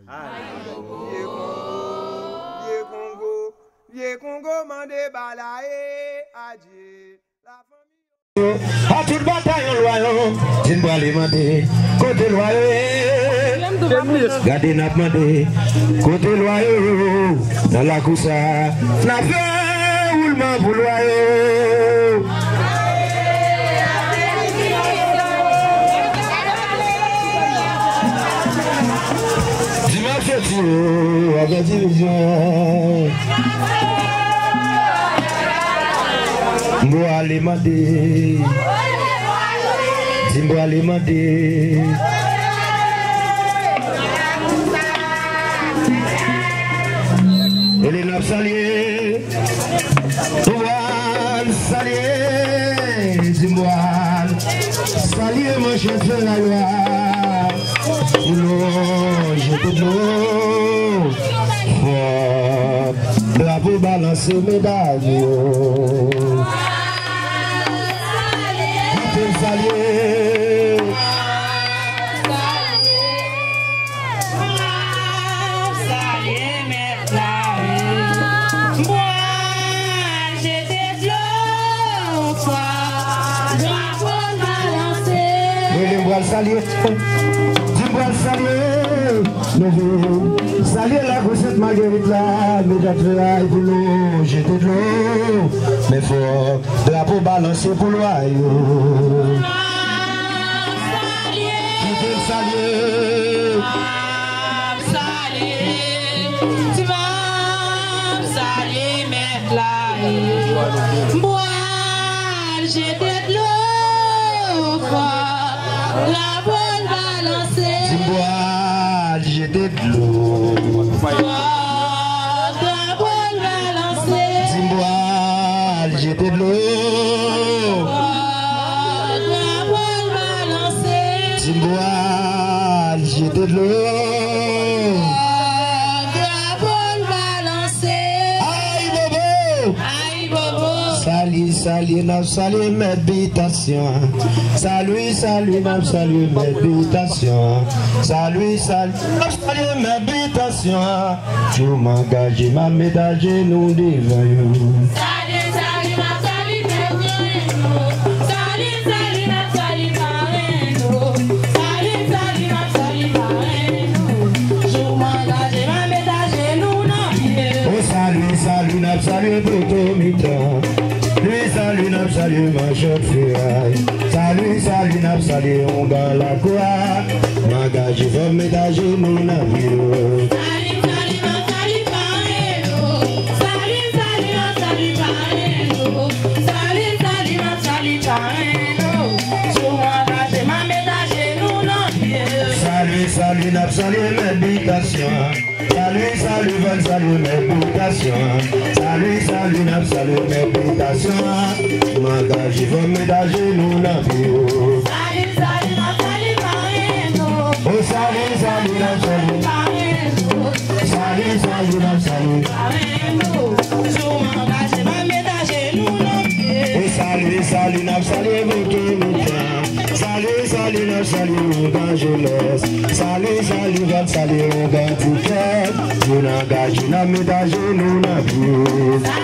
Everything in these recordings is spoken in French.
Vieux Congo, mandé balaye, adieu. La famille. A toute bataille au royaume, dis-moi alimenter, côté loyaux, gardez n'a demandé, côté loyaux, dans la coussa, n'a fait roulement pour loyaux. Dis-moi petit, avec division. Moi alimenter, dis-moi alimenter. Et les nappes saliées, toi salier, dis-moi salier mon chef de la loi. Non, je te l'eau, la pour balancer médaille. Salier, moi j'étais de l'eau, drapeau balancé. dis-moi salier, dis-moi salier, salier la recette Marguerite là, mais j'attrape pour l'eau, j'étais de l'eau, mais fort, drapeau balancé pour l'oyau. Salier, tu vas salir maintenant. Moi, j'étais de l'eau, la bonne balancée. dis-moi, j'étais de l'eau. La bonne balancée. Dis-moi, j'étais de l'eau. Dis-moi, j'étais de l'eau. Drapeau balancé. Aïe bobo. Salut, n'a salut mes habitations. Salut, n'a salut mes habitations. Salut, n'a salut mes habitations. Je m'engage, ma médaille, nous dévoyons. Salut Toto Mita, lui salut ma chef fille. Salut salut on va la quoi. M'engage va médager mon avion. Salut mes habitations. Salut mes habitations. Salut mes habitations. M'engage va médager mon avion. Oh salut salut, mon jeunesse. Salut, mon gars, tout cœur. Nous n'engagons pas médaille, nous n'avons pas.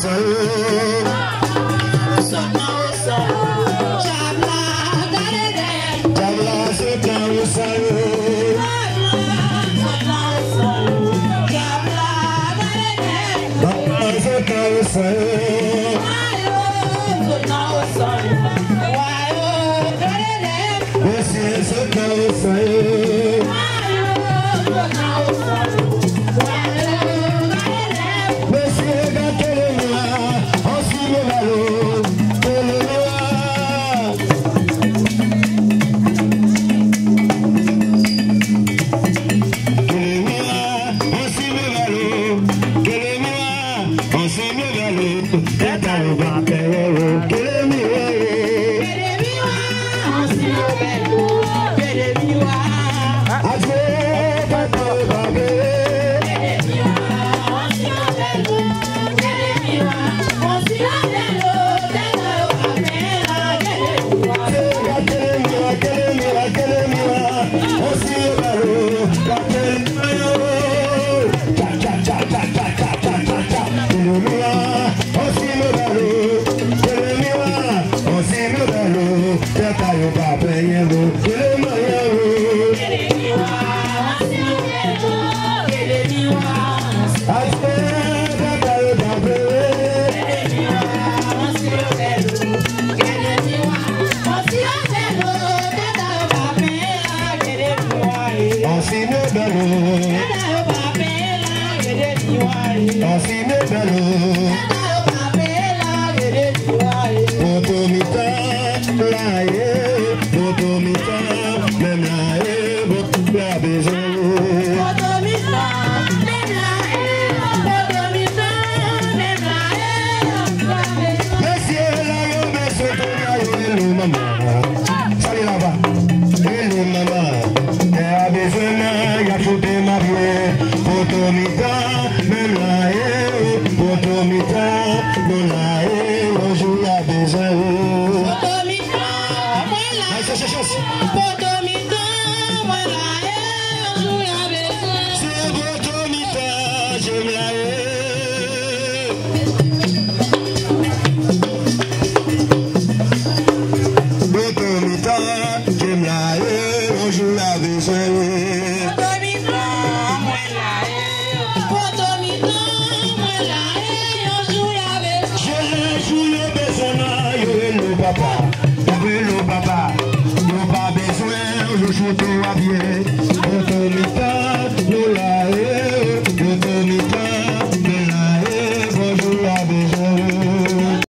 Papa, yo pas besoin, je joue tout à bien.